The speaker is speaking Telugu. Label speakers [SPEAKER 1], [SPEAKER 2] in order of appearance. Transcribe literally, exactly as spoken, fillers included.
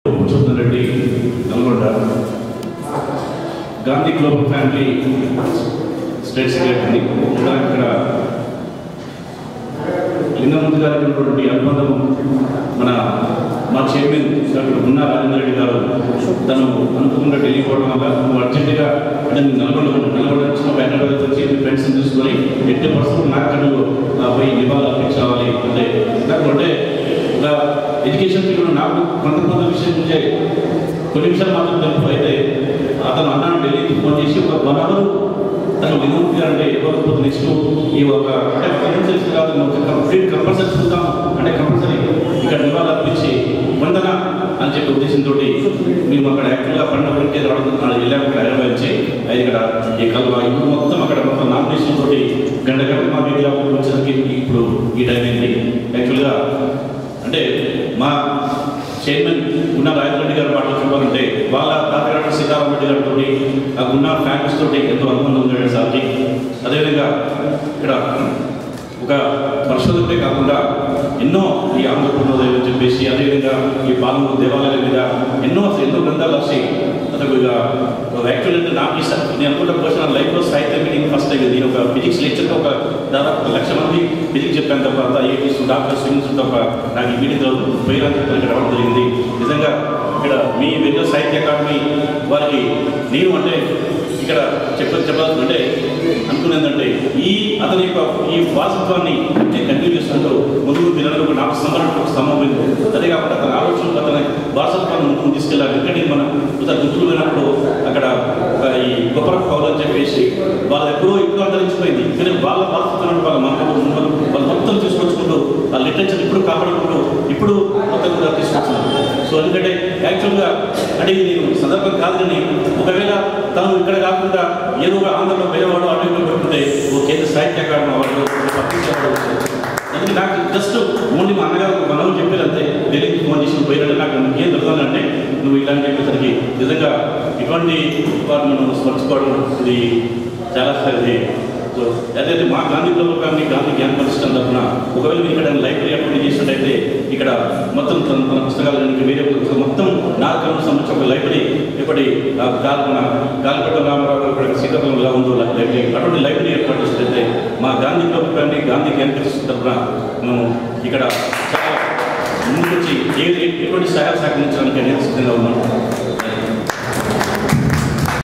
[SPEAKER 1] Reddy Nalgonda Gandhi global family state secretary. ఇక్కడ లింగమూర్తి గారికి ఉన్నటువంటి అనుబంధం మన మా చైర్మన్ డాక్టర్ గున్నా రాజేంద్ర రెడ్డి గారు తను అనుకోకుండా ఢిల్లీ పోవడం వల్ల నువ్వు అర్జెంటుగా అంటే నల్గొండ నల్గొండ వచ్చిన హైదరాబాద్ వచ్చి ఫ్రెండ్స్ని తీసుకొని ఎట్టి పరిస్థితులు నాకు కనులు పోయి నివాళులు అర్పించాలి అంటే నాకు అంటే ఒక ఎడ్యుకేషన్ ఫీల్డ్లో నాకు కొంత కొంత విషయం నుంచే కొన్ని విషయాలు మాత్రం తెలుపు. అయితే అతను అన్నాను ఢిల్లీకి ఫోన్ చేసి ఒక వన్ అవర్ తను లింగమూర్తి గారు అంటే ఇవ్వకపోతే నెక్స్ట్ ఈ ఒక అంటే ఫైనాన్షియల్స్ కాదు ఒక కంప్లీట్ కంపల్సరీ చూద్దాం అంటే కంపల్సరీ ఇక్కడ నివాళులు అర్పించి వందన అని చెప్పే ఉద్దేశంతో మేము అక్కడ యాక్చువల్గా పండుగ గురించి రావడం వెళ్ళాము. ఇక్కడ హైదరాబాద్ నుంచి అది ఇక్కడ ఈ కల్వ ఇప్పుడు మొత్తం అక్కడ మొత్తం నామినేషన్ తోటి గంట గంట మా మీడియా వచ్చేసరికి ఇప్పుడు ఈ టైం అయింది. యాక్చువల్గా అంటే మా చైర్మన్ గున్నా రాజేంద్ర రెడ్డి గారి మాటలు చెప్పాలంటే వాళ్ళ తాతగారు సీతారాం రెడ్డి గారితో ఆ గున్నా ఫ్యామిలీస్ తోటి ఎంతో అనుబంధం ఉందండి సార్కి. అదేవిధంగా ఇక్కడ ఒక పరిశోధకుడే కాకుండా ఎన్నో ఈ ఆంధ్రప్రదేశ్ అని చెప్పేసి అదేవిధంగా ఈ పాలమూరు దేవాలయాల మీద ఎన్నో ఎన్నో గ్రంథాలు రాసి అతను ఇక యాక్చువల్ అంటే నాకు ఇష్టం నేను అనుకుంటా కోసం లైఫ్లో సాహిత్య మీటింగ్ ఫస్ట్ అయింది. నేను ఒక ఫిజిక్స్ లెక్చర్గా ఒక దాదాపు ఒక లక్ష మంది ఫిజిక్స్ చెప్పాను తప్ప అంతా ఐఐటీస్ డాక్టర్స్ స్టూడెంట్స్ తప్ప నాకు ఈ మీటింగ్లో పోయినా ఇక్కడ రావడం జరిగింది. నిజంగా ఇక్కడ మీ వెన్నో సాహిత్య అకాడమీ వారికి నేను అంటే ఇక్కడ చెప్ప చెప్పాల్సి అంటే అనుకునేందంటే ఈ అతని యొక్క ఈ వారసత్వాన్ని కంటిన్యూ చేసుకుంటూ ముందుకు పిల్లలకు నాకు సంబరం స్తంభమైంది. అదే కాకుండా అతని ఆలోచనలు అతని వారసత్వాన్ని ముందుకు తీసుకెళ్ళాలి. ఎందుకంటే మనం గుర్తులు పోయినప్పుడు అక్కడ ఈ గొప్ప పౌరులు అని చెప్పేసి వాళ్ళ ఎప్పుడో ఎప్పుడో అంతరించిపోయింది. కానీ వాళ్ళ వారసత్వాన్ని వాళ్ళ మనకు వాళ్ళు మొత్తం తీసుకొచ్చుకుంటూ ఆ లిటరేచర్ ఇప్పుడు కాపాడుకుంటూ ఇప్పుడు మొత్తం కూడా తీసుకొచ్చున్నారు. సో ఎందుకంటే యాక్చువల్గా అంటే నేను సందర్భం కాదు కానీ ఒకవేళ తను ఇక్కడ కాకుండా ఏదో ఒక ఆంధ్రలో వేరేవాడు అడ్డు పెట్టుకుంటే ఓ కేంద్ర సాహిత్య అకాడమీ వాళ్ళు అందుకే నాకు జస్ట్ ఓన్లీ మా అన్నగారు మనం చెప్పేదంతే ఢిల్లీకి ఫోన్ చేసి పోయినట్టు నాకు ఏం తెలుస్తుందంటే నువ్వు ఇలాంటి చెప్పేసరికి నిజంగా ఇటువంటి వారు మనం స్మరించుకోవడం ఇది చాలా సరిది. సో అదైతే మా గాంధీ గ్లోబల్ ఫ్యామిలీ గాంధీ జ్ఞాన పరిష్కారం తరఫున ఒకవేళ మీరు ఇక్కడ లైబ్రరీ అప్డేట్ చేసినట్టయితే ఇక్కడ మొత్తం తన పుస్తకాలు వేరే మొత్తం నాలుగు సంబంధించిన ఒక లైబ్రరీ ఇప్పటి మన గాలిపట్ట రామారావు గారు ఇక్కడ శ్రీకాకుళం ఎలా ఉందో లైబ్రరీ అటువంటి లైబ్రరీ ఏర్పాటు చేసినట్లయితే మా గాంధీ గ్లోబల్ ఫ్యామిలీ గాంధీ జ్ఞాన పరిష్కారం తరఫున మేము ఇక్కడ చాలా ముందు నుంచి ఏ ఎటువంటి సహాయ సహకరించడానికి నేను సిద్ధంగా ఉన్నాను.